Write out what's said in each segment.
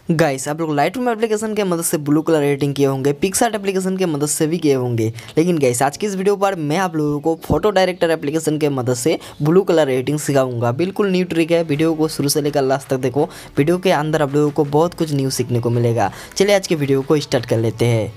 Guys आप लोग Lightroom application के मदद से ब्लू कलर एडिटिंग किए होंगे, पिक्सआर्ट एप्लीकेशन के मदद से भी किए होंगे। लेकिन गाइस आज की इस वीडियो पर मैं आप लोगों को फोटो डायरेक्टर एप्लीकेशन के मदद से ब्लू कलर एडिटिंग सिखाऊंगा। बिल्कुल न्यू ट्रिक है, वीडियो को शुरू से लेकर लास्ट तक देखो। वीडियो के अंदर आप लोगों को बहुत कुछ न्यू सीखने को मिलेगा। चलिए आज के वीडियो को स्टार्ट कर लेते हैं।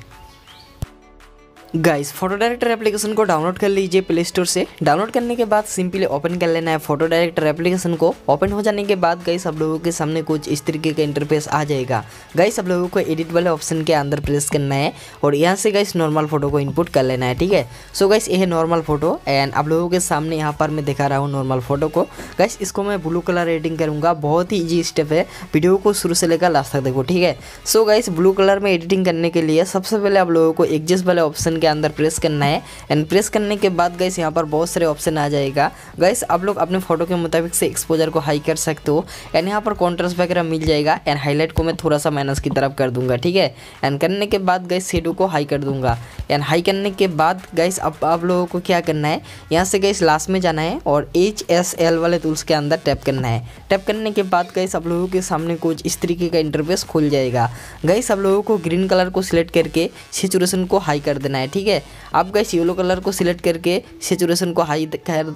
गाइस फोटो डायरेक्टर एप्लीकेशन को डाउनलोड कर लीजिए प्ले स्टोर से। डाउनलोड करने के बाद सिंपली ओपन कर लेना है फोटो डायरेक्टर एप्लीकेशन को। ओपन हो जाने के बाद गाइस आप लोगों के सामने कुछ इस तरीके का इंटरफेस आ जाएगा। गाइस आप लोगों को एडिट वाले ऑप्शन के अंदर प्रेस करना है और यहाँ से गाइस नॉर्मल फोटो को इनपुट कर लेना है, ठीक है। सो गाइस ये है नॉर्मल फोटो एंड आप लोगों के सामने यहाँ पर मैं दिखा रहा हूँ नॉर्मल फोटो को। गाइस इसको मैं ब्लू कलर एडिटिंग करूँगा, बहुत ही ईजी स्टेप है। वीडियो को शुरू से लेकर लास्ट तक देखो, ठीक है। सो गाइस ब्लू कलर में एडिटिंग करने के लिए सबसे पहले आप लोगों को एडजस्ट वाले ऑप्शन के अंदर प्रेस करना है एंड प्रेस करने के बाद गाइस यहाँ पर बहुत सारे ऑप्शन आ जाएगा। गाइस आप लोग अपने फोटो के मुताबिक से एक्सपोजर को हाई कर सकते हो एंड यहाँ पर कॉन्ट्रास्ट वगैरह मिल जाएगा एंड हाईलाइट को मैं थोड़ा सा माइनस की तरफ कर दूंगा, ठीक है। एंड करने के बाद गाइस शेडो को हाई कर दूंगा एंड हाई करने के बाद गाइस अब आप लोगों को क्या करना है, यहाँ से गाइस लास्ट में जाना है और HSL वाले टूल्स के अंदर टैप करना है। टैप करने के बाद गाइस आप लोगों के सामने कुछ इस तरीके का इंटरफेस खुल जाएगा। गाइस आप लोगों को ग्रीन कलर को सिलेक्ट करके सैचुरेशन को हाई कर देना है, ठीक है। आप गाइस येलो कलर को सिलेक्ट करके सैचुरेशन को हाई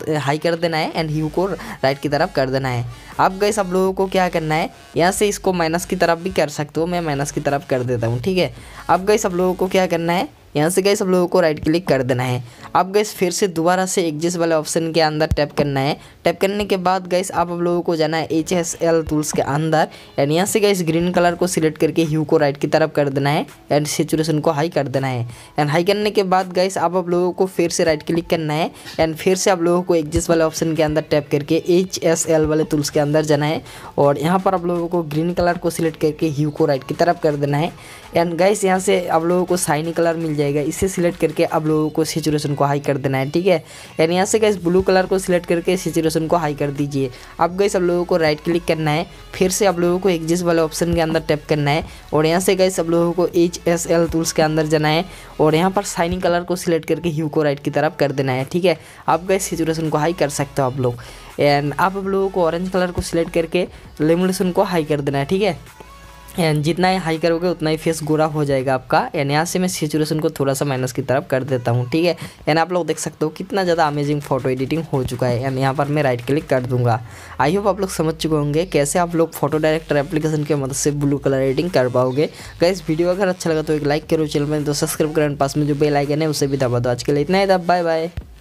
कर देना है एंड ह्यू को राइट की तरफ कर देना है। अब गाइस आप लोगों को क्या करना है, यहाँ से इसको माइनस की तरफ भी कर सकते हो, मैं माइनस की तरफ कर देता हूँ, ठीक है। अब गाइस आप लोगों को क्या करना है, यहाँ से गाइस आप लोगों को राइट क्लिक कर देना है। अब गाइस फिर से दोबारा से एडजस्ट वाले ऑप्शन के अंदर टैप करना है। टैप करने के बाद गाइस आप लोगों को जाना है HSL टूल्स के अंदर एंड यहाँ से गाइस ग्रीन कलर को सिलेक्ट करके ह्यू को राइट की तरफ कर देना है एंड सैचुरेशन को हाई कर देना है। एंड हाई करने के बाद गाइस आप लोगों को फिर से राइट क्लिक करना है एंड फिर से आप लोगों को एडजस्ट वाले ऑप्शन के अंदर टैप करके HSL वाले टूल्स के अंदर जाना है और यहाँ पर आप लोगों को ग्रीन कलर को सिलेक्ट करके ह्यू को राइट की तरफ कर देना है। एंड गाइस यहाँ से आप लोगों को शाइनी कलर मिल जाएगा, इसे सिलेक्ट करके आप लोगों को सैचुरेशन को हाई कर देना है, ठीक है। एंड यहाँ से गाइस ब्लू कलर को सिलेक्ट करके सैचुरेशन को हाई कर दीजिए। अब गाइस आप लोगों को राइट क्लिक करना है, फिर से आप लोगों को एडजस्ट वाले ऑप्शन के अंदर टैप करना है और यहाँ से गाइस आप लोगों को HSL टूल्स के अंदर जाना है और यहाँ पर शाइनी कलर को सिलेक्ट करके ह्यू को राइट की तरफ कर देना है, ठीक है। आप गाइस सैचुरेशन को हाई कर सकते हो आप लोग। एंड आप लोगों को ऑरेंज कलर को सिलेक्ट करके लेमिनेशन को हाई कर देना है, ठीक है। एंड जितना ही हाई करोगे उतना ही फेस गोरा हो जाएगा आपका। एंड यहाँ से मैं सैचुरेशन को थोड़ा सा माइनस की तरफ कर देता हूँ, ठीक है। एंड आप लोग देख सकते हो कितना ज़्यादा अमेजिंग फोटो एडिटिंग हो चुका है। एंड यहाँ पर मैं राइट क्लिक कर दूंगा। आई होप आप लोग समझ चुके होंगे कैसे आप लोग फोटो डायरेक्टर एप्लीकेशन की मदद से ब्लू कलर एडिटिंग कर पाओगे। गाइस वीडियो अगर अच्छा लगा तो एक लाइक करो, चैनल में तो सब्सक्राइब करें, पास में जो बेल आइकन है उसे भी दबा दो। आज के लिए इतना ही था, बाय बाय।